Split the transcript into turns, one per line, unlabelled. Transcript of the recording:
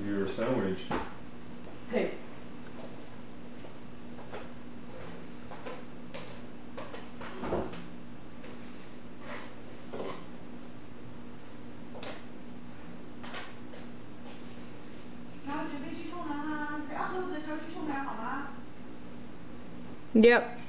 your sandwich.
Hey.
然后准备去冲凉啦，可以upload的时候去冲凉好吗？
Yep.